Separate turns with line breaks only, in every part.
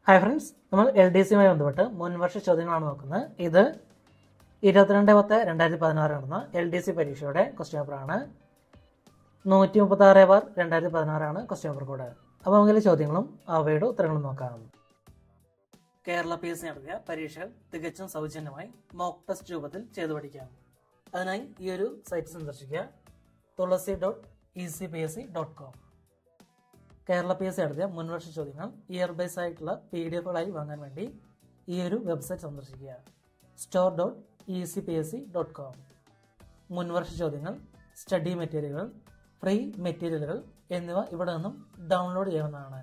Hi friends, നമ്മൾ LDCയുമായി ബന്ധപ്പെട്ട് മുൻവർഷ ചോദ്യങ്ങളാണ് നോക്കുന്നത്. ഇത് 22/10/2016 നടന്ന LDC പരീക്ഷയുടെ ക്വസ്റ്റ്യൻ പേപ്പറാണ്. 136/2016 ക്വസ്റ്റ്യൻ പേപ്പർ കോഡ്. അപ്പോൾ നമുക്ക് ചോദ്യങ്ങളും അവയുടെ ഉത്തരങ്ങളും നോക്കാം. കേരള PSC നടത്തിയ പരീക്ഷകൾ തികച്ചും സൗജന്യമായി മോക്ക് ടെസ്റ്റ് രൂപത്തിൽ ചെയ്തു പഠിക്കാം. അതിനായി ഈ ഒരു സൈറ്റ് സന്ദർശിക്കുക, tulasi.ecpsc.com. കേരള PSC നടത്തിയ മുൻവർഷ ചോദ്യങ്ങൾ ഇയർ ബേസ് ആയിട്ടുള്ള PDF-കളായി വാങ്ങാൻ വേണ്ടി ഈ ഒരു വെബ്സൈറ്റ് സന്ദർശിക്കുക, store.ecpsc.com. മുൻവർഷ ചോദ്യങ്ങൾ, സ്റ്റഡി മെറ്റീരിയലുകൾ, ഫ്രീ മെറ്റീരിയലുകൾ എന്നിവ ഇവിടെ നിന്നും ഡൗൺലോഡ് ചെയ്യാവുന്നതാണ്.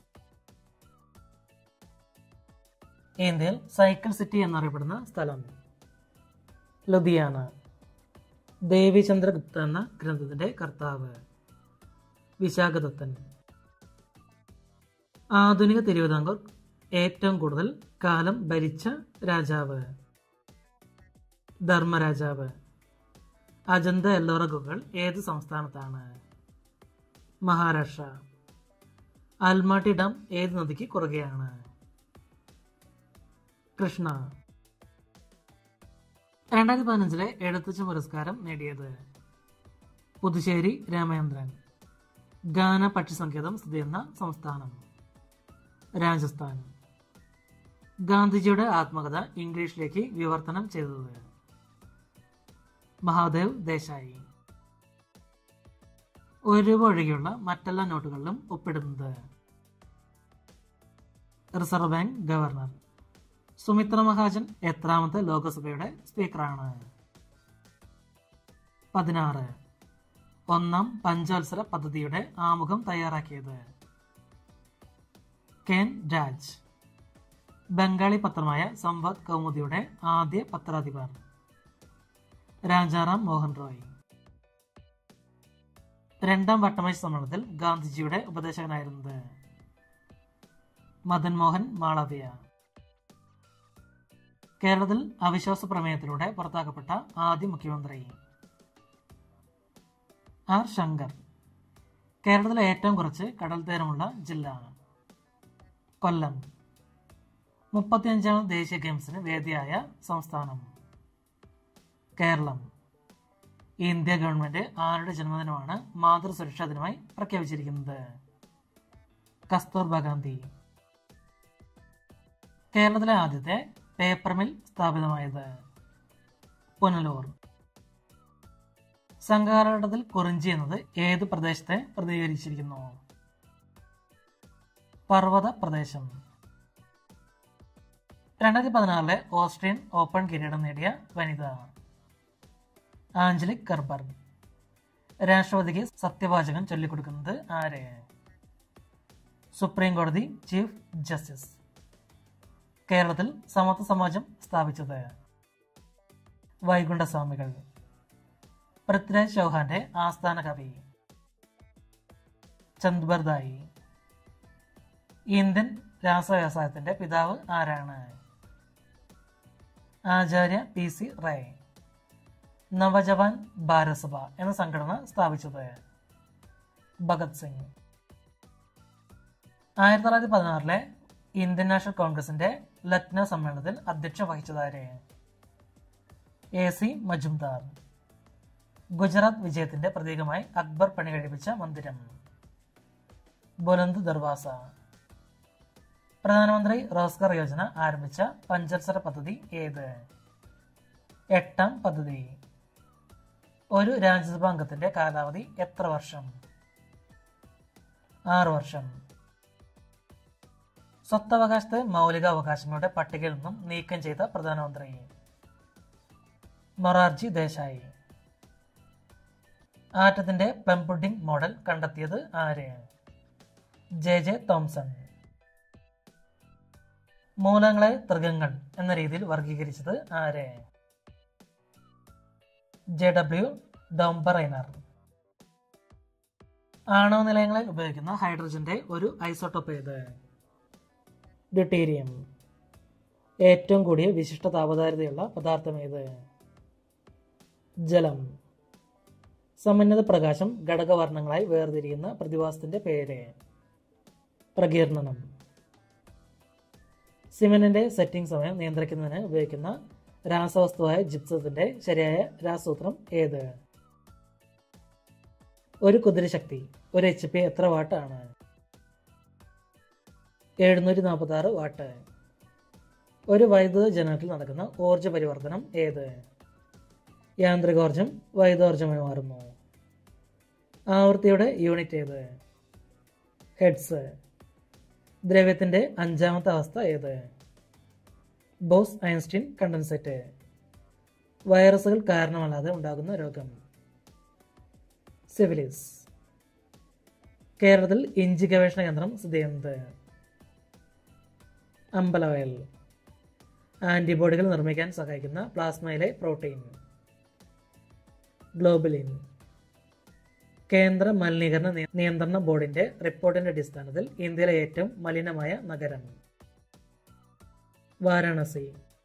ഇന്ത്യയിൽ സൈക്കിൾ സിറ്റി എന്നറിയപ്പെടുന്ന സ്ഥലം ലുധിയാന. ദേവിചന്ദ്രഗുപ്ത എന്ന ഗ്രന്ഥത്തിന്റെ കർത്താവ് വിശാഖദത്തൻ. ആധുനിക തിരുവിതാംകൂർ ഏറ്റവും കൂടുതൽ കാലം ഭരിച്ച രാജാവ് ധർമ്മരാജാവ്. അജന്ത എല്ലോറ ഗുഹകൾ ഏത് സംസ്ഥാനത്താണ്? മഹാരാഷ്ട്ര. അൽമാട്ടി ഡാം ഏത് നദിക്ക് കുറുകെയാണ്? കൃഷ്ണ. 2015 എഴുത്തച്ഛൻ പുരസ്കാരം നേടിയത് പുതുശ്ശേരി രാമചന്ദ്രൻ. ഗാന പക്ഷി സങ്കേതം സ്ഥിതി ചെയ്യുന്ന സംസ്ഥാനം രാജസ്ഥാൻ. ഗാന്ധിജിയുടെ ആത്മകഥ ഇംഗ്ലീഷിലേക്ക് വിവർത്തനം ചെയ്തത് മഹാദേവ് ദേശായി. ₹1 ഒഴികെയുള്ള മറ്റെല്ലാ നോട്ടുകളിലും ഒപ്പിടുന്നത് reserve bank governor. Sumitra Mahajan എത്രാമത്തെ ലോകസഭയുടെ സ്പീക്കറാണ്? 16. ഒന്നാം പഞ്ചവത്സര പദ്ധതിയുടെ ആമുഖം തയ്യാറാക്കിയത് കെൻ രാജ്. ബംഗാളി പത്രമായ സംവാദ് കൗമുദിയുടെ ആദ്യ പത്രാധിപർ രാജാറാം മോഹൻ റോയ്. രണ്ടാം വട്ടമേശ സമ്മേളനത്തിൽ ഗാന്ധിജിയുടെ ഉപദേശകനായിരുന്നത് മദൻ മോഹൻ മാളവ്യ. കേരളത്തിൽ അവിശ്വാസ പ്രമേയത്തിലൂടെ പുറത്താക്കപ്പെട്ട ആദ്യ മുഖ്യമന്ത്രി ആർ ശങ്കർ. കേരളത്തിലെ ഏറ്റവും കുറച്ച് കടൽ തീരമുള്ള ജില്ല കൊല്ലം. 35ാം ദേശീയ ഗെയിംസിന് വേദിയായ സംസ്ഥാനം കേരളം. ഇന്ത്യ ഗവൺമെന്റ് ആരുടെ ജന്മദിനമാണ് മാതൃസുരക്ഷാ ദിനമായി പ്രഖ്യാപിച്ചിരിക്കുന്നത്? കസ്തൂർബ ഗാന്ധി. കേരളത്തിലെ ആദ്യത്തെ പേപ്പർ മിൽ സ്ഥാപിതമായത് പുനലൂർ. സംഘകാലഘട്ടത്തിൽ കുറിഞ്ചി എന്നത് ഏത് പ്രദേശത്തെ പ്രതിനിധീകരിച്ചിരിക്കുന്നു? പർവ്വത പ്രദേശം. 2016 ഓസ്ട്രിയൻ ഓപ്പൺ കിരീടം നേടിയ വനിത ആഞ്ചലിക് കർബർ. രാഷ്ട്രപതിക്ക് സത്യവാചകം ചൊല്ലിക്കൊടുക്കുന്നത് ആര്? സുപ്രീം കോടതി ചീഫ് ജസ്റ്റിസ്. കേരളത്തിൽ സമത്വ സമാജം സ്ഥാപിച്ചത് വൈകുണ്ഠസ്വാമികൾ. പൃഥ്വിരാജ് ചൗഹാന്റെ ആസ്ഥാന കവി ചന്ദ്ബർദായി. ഇന്ത്യൻ രാസവ്യവസായത്തിന്റെ പിതാവ് ആരാണ്? ആചാര്യ PC റായ്. നവജവാൻ ഭാരത് സഭ എന്ന സംഘടന സ്ഥാപിച്ചത് ഭഗത് സിംഗ്. 1916 ഇന്ത്യൻ നാഷണൽ കോൺഗ്രസിന്റെ ലക്നൗ സമ്മേളനത്തിൽ അധ്യക്ഷം വഹിച്ചതാര്? AC മജുംദാർ. ഗുജറാത്ത് വിജയത്തിന്റെ പ്രതീകമായി അക്ബർ പണി കഴിപ്പിച്ച മന്ദിരം ബുലന്ദ് ദർവാസ. പ്രധാനമന്ത്രി റോസ്ഗാർ യോജന ആരംഭിച്ച പഞ്ചവത്സര പദ്ധതി ഏത്? 8ാം പദ്ധതി. ഒരു രാജ്യസഭാ അംഗത്തിന്റെ കാലാവധി എത്ര വർഷം? 6 വർഷം. സ്വത്തവകാശത്തെ മൗലിക അവകാശങ്ങളുടെ പട്ടികയിൽ നിന്നും നീക്കം ചെയ്ത പ്രധാനമന്ത്രി മൊറാർജി ദേശായി. ആറ്റത്തിന്റെ പ്ലം പുഡിംഗ് മോഡൽ കണ്ടെത്തിയത് ആര്? JJ Thomson. മൂലങ്ങളെ തൃകങ്ങൾ എന്ന രീതിയിൽ വർഗീകരിച്ചത് ആര്? JW ഡോംബറൈനർ. ആണവ നിലയങ്ങളിൽ ഉപയോഗിക്കുന്ന ഹൈഡ്രജന്റെ ഒരു ഐസോട്ടോപ്പ് ഏത്? ഡ്യൂട്ടീരിയം. ഏറ്റവും കൂടിയ വിശിഷ്ട താപധാരിതയുള്ള പദാർത്ഥം ഏത്? ജലം. സമന്വിത പ്രകാശം ഘടകവർണ്ണങ്ങളായി വേർതിരിക്കുന്ന പ്രതിഭാസത്തിന്റെ പേര് പ്രകീർണനം. സിമന്റിന്റെ സെറ്റിംഗ് സമയം നിയന്ത്രിക്കുന്നതിന് ഉപയോഗിക്കുന്ന രാസവസ്തുവായ ജിപ്സത്തിന്റെ ശരിയായ രാസസൂത്രം ഏത്? ഒരു കുതിരശക്തി ഒരു HP എത്ര വാട്ട് ആണ്? 746 വാട്ട്. ഒരു വൈദ്യുത ജനറേറ്ററിൽ നടക്കുന്ന ഊർജ്ജ പരിവർത്തനം ഏത്? യാന്ത്രികോർജം വൈദ്യോർജ്ജമായി മാറുന്നു. ആവൃത്തിയുടെ യൂണിറ്റ് ഏത്? ഹെഡ്സ്. ദ്രവ്യത്തിന്റെ അഞ്ചാമത്തെ അവസ്ഥ ഏത്? Bose Einstein condensate. വൈറസുകൾ കാരണമല്ലാതെ ഉണ്ടാകുന്ന രോഗം? സിഫിലിസ്. കേരളത്തിൽ ഇഞ്ചി ഗവേഷണ കേന്ദ്രം സ്ഥിതി ചെയ്യുന്നത്? അമ്പലവയൽ. ആന്റിബോഡികൾ നിർമ്മിക്കാൻ സഹായിക്കുന്ന പ്ലാസ്മയിലെ പ്രോട്ടീൻ? ഗ്ലോബുലിൻ. കേന്ദ്ര മലിനീകരണ നിയന്ത്രണ ബോർഡിന്റെ റിപ്പോർട്ടിന്റെ അടിസ്ഥാനത്തിൽ ഇന്ത്യയിലെ ഏറ്റവും മലിനമായ നഗരം? വാരാണസി.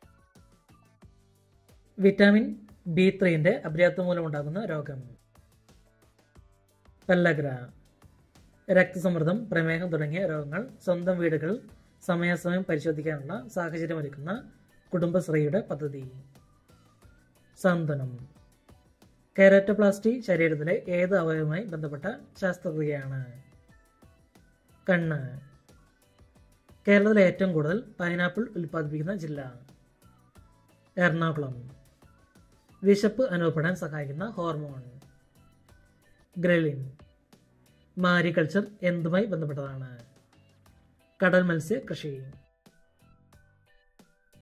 വിറ്റാമിൻ B3 അപര്യാപ്തം മൂലമുണ്ടാകുന്ന രോഗം? പെല്ലഗ്ര. രക്തസമ്മർദ്ദം, പ്രമേഹം തുടങ്ങിയ രോഗങ്ങൾ സ്വന്തം വീടുകൾ സമയാസമയം പരിശോധിക്കാനുള്ള സാഹചര്യമൊരുക്കുന്ന കുടുംബശ്രീയുടെ പദ്ധതി? സാന്ത്വനം. കെരാറ്റോപ്ലാസ്റ്റി ശരീരത്തിലെ ഏത് അവയവവുമായി ബന്ധപ്പെട്ട ശസ്ത്രക്രിയയാണ്? കണ്ണ്. കേരളത്തിലെ ഏറ്റവും കൂടുതൽ പൈനാപ്പിൾ ഉൽപ്പാദിപ്പിക്കുന്ന ജില്ല? എറണാകുളം. വിശപ്പ് അനുഭവപ്പെടാൻ സഹായിക്കുന്ന ഹോർമോൺ? ഗ്രലിൻ. മാരികൾച്ചർ എന്തുമായി ബന്ധപ്പെട്ടതാണ്? കടൽ മത്സ്യ കൃഷി.